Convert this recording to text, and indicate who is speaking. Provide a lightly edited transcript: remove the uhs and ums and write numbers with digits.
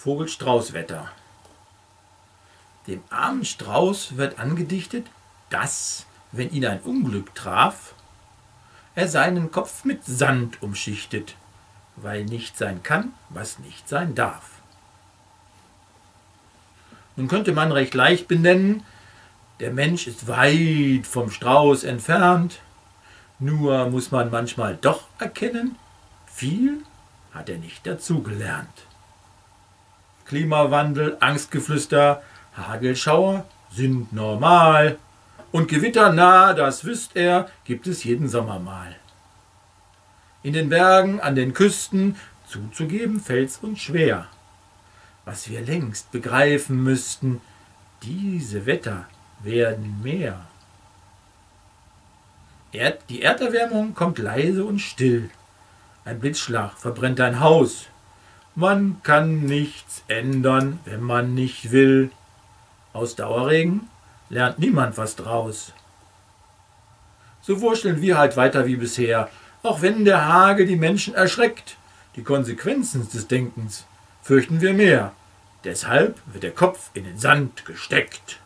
Speaker 1: Vogel-Strauß-Wetter. Dem armen Strauß wird angedichtet, dass, wenn ihn ein Unglück traf, er seinen Kopf mit Sand umschichtet, weil nicht sein kann, was nicht sein darf. Nun könnte man recht leicht benennen, der Mensch ist weit vom Strauß entfernt, nur muss man manchmal doch erkennen, viel hat er nicht dazugelernt. Klimawandel, Angstgeflüster, Hagelschauer sind normal und Gewitter, na, das wüsst er, gibt es jeden Sommer mal. In den Bergen, an den Küsten, zuzugeben fällt's uns schwer. Was wir längst begreifen müssten, diese Wetter werden mehr. Die Erderwärmung kommt leise und still. Ein Blitzschlag verbrennt ein Haus. Man kann nichts ändern, wenn man nicht will. Aus Dauerregen lernt niemand was draus. So wurschteln wir halt weiter wie bisher, auch wenn der Hagel die Menschen erschreckt. Die Konsequenzen des Denkens fürchten wir mehr. Deshalb wird der Kopf in den Sand gesteckt.